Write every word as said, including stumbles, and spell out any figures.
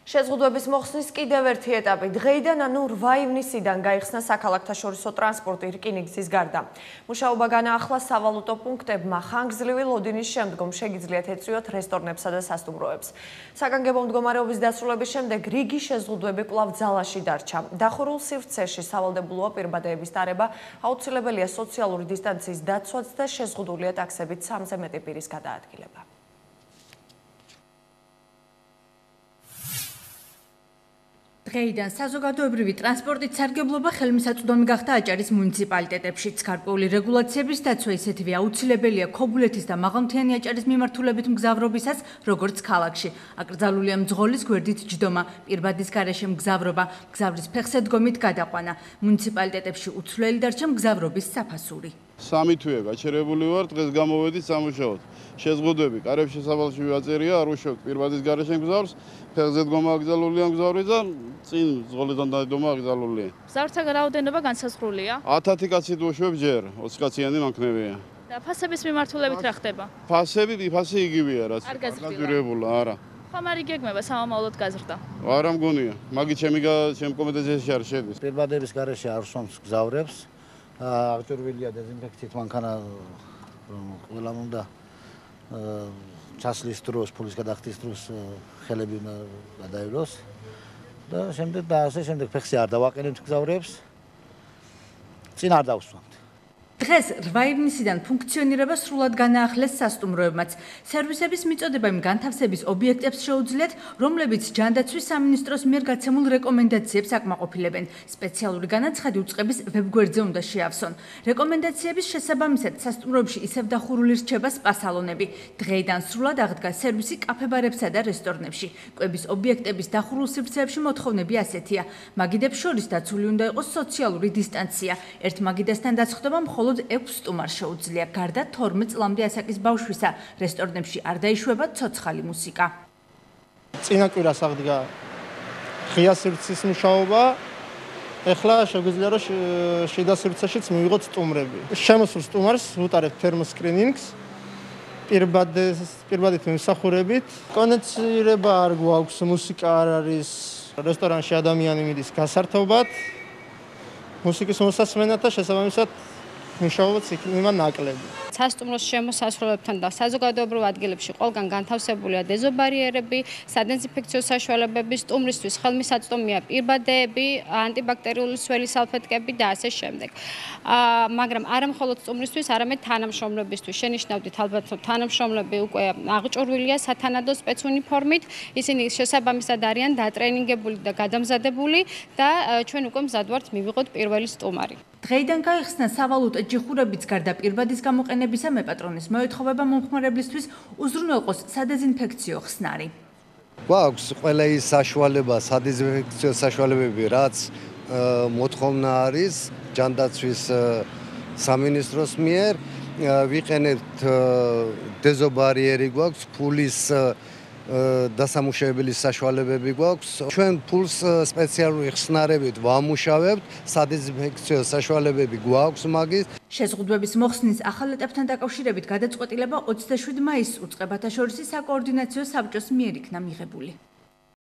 შეზღუდვების მოხსნის კიდევ ერთი ეტაპი დღეიდან ანუ რვა ივნისიდან გაიხსნა საქალაქთაშორისო ტრანსპორტი რკინიგზის გარდა. მუშაობა განაახლა სავალუტო პუნქტებმა, ხანგრძლივი ლოდინის შემდგომ შეგიძლიათ ეწვიოთ რესტორნებსა და სასტუმროებს. საგანგებო მდგომარეობის დასრულების შემდეგ რიგი შეზღუდვები კვლავ ძალაში დარჩა. დახურულ სივრცეში სავალდებულოა პირბადეების დარება, აუცილებელია სოციალური დისტანციის დაცვაც და შეზღუდულია ტაქსებით სამზე მეტი პირის გადაადგილება. დღეიდან საზოგადოებრივი ტრანსპორტით სარგებლობა ხელმისაწვდომი გახდა აჭარის მუნიციპალიტეტებშიც. გარკვეული რეგულაციების დაცვა ისეთივე აუცილებელია ქობულეთის და მაღალმთიანი აჭარის მიმართულებით მგზავრობისას, როგორც ქალაქში. აკრძალულია მძღოლის გვერდით ჯდომა, პირბადის გარეშე მგზავრობა, მგზავრის ფეხსადგომით გადაყვანა. მუნიციპალიტეტებში უცვლელი დარჩა მგზავრობის საფასური. სამი თვეა გაჩერებული ვარ, დღეს გამოვედი სამუშაოდ. შეზღუდვები კარებს შესავალში ვაწერია, არ ვუშვებთ პირბადის გარეშე მგზავრს, ფეხსადგომა აკრძალულია მგზავრი და წინ მძღოლიდან დადომა აკრძალულია. მგზავრთა რაოდენობა განსაზღვრულია? ათი კაცი ვუშვებ ჯერ, ოცი კაციანი მანქანებია. და ფასების მიმართულებით რა ხდება? ფასები, ფასი იგივეა, რაც არ გაზრდილა. გაზრდილებულა, არა. ხომ არ იგეგმება სამომავლოდ გაზრდა? არა მგონია, მაგით ჩემი ჩემ კომპეტენციაში არ შედის. პირბადების გარეშე არ სვამს მგზავრებს. აღჭურვილია დეზინფექციით მანქანა ყველამ უნდა ჩასლის დროს, ფულის გადახდის დროს ხელები უნდა გადაივლოს და შემდეგ და ასე შემდეგ ფეხზე არ დავაყენებთ მგზავრებს. წინ არ დავსვამთ. დღეს რვა ივნისიდან ფუნქციონირება სრულად განაახლეს სასტუმროებმაც. სერვისების მიწოდება იმ განთავსების ობიექტებს შეუძლიათ, რომლებიც ჯანდაცვის სამინისტროს მიერ გაცემულ რეკომენდაციებს აკმაყოფილებენ. სპეციალური განაცხადი უწყების ვებგვერდზე უნდა შეავსონ. რეკომენდაციების შესაბამისად სასტუმროებში ისევ დახურული რჩება სპა-სალონები. დღეიდან სრულად აღდგა სერვისი კაფე-ბარებსა და რესტორნებში. კვების ობიექტების დახურულ სივრცეებში მოთხოვნები ასეთია. მაგიდებს შორის დაცული უნდა იყოს სოციალური დისტანცია. ერთ მაგიდასთან დაცხდომა მხოლოდ ექვს სტუმარს შეუძლია. გარდა თორმეტ წლამდე ასაკის ბავშვისა, რესტორნებში არ დაიშვება ცოცხალი მუსიკა. წინა კვირას აღდგა ღია სივრცის მუშაობა. ეხლა შეგვიძლია რომ შიდა სივრცეშიც მივიღოთ სტუმრები. შემოსულ სტუმარს ვუტარებთ თერმოსკრინინგს. პირბადეს პირბადით მიმსახურებით. კონდიციონირება არ გვაქვს, მუსიკა არ არის. რესტორანში ადამიანი მიდის გასართობად. მუსიკის მოსასმენად და შესაბამისად მუშაობაც იქნება ნაკლები. სასტუმროს შემოსასრულებთან და საზოგადოებრივ ადგილებში ყველგან განთავსებულია დეზობარიერები, სადეზინფექციო საშუალებები, სტუმრისთვის ხელმისაწვდომია პირბადეები, ანტიბაქტერიული სველი სალფეტკები და ასე შემდეგ. მაგრამ არა მხოლოდ სტუმრისთვის, არამედ თანამშრომლებისთვის. შენიშნავდით ალბათ, რომ თანამშრომლები უკვე აღჭურვილია სათანადო სპეცუნიფორმით. ისინი შესაბამისად არიან დატრენინგებული და გადამზადებული და ჩვენ უკვე მზად ვართ მივიღოთ პირველი სტუმარი. დღეიდან გაიხსნა სავალუტო ჯიხურებიც გარდა პირბადის გამოყენებისა მეპატრონის მოეთხოვება მომხმარებლისთვის უზრუნველყოს სადეზინფექციო ხსნარი. გვაქვს ყველა ის საშუალება, სადეზინფექციო საშუალებები, რაც მოთხოვნა არის ჯანდაცვის სამინისტროს მიერ. ვიყენებთ დეზობარიერი გვაქვს, ფულის დასამუშავებელი საშუალებები გვაქვს. ჩვენ ფულს სპეციალური ხსნარებით ვამუშავებთ, სადეზინფექციო საშუალებები გვაქვს მაგის. შეზღუდვების მოხსნის ახალ ეტაპთან დაკავშირებით გადაწყვეტილება ოცდაშვიდი მაისს უწყებათა შორისი საკოორდინაციო საბჭოს მიერ იქნა მიღებული.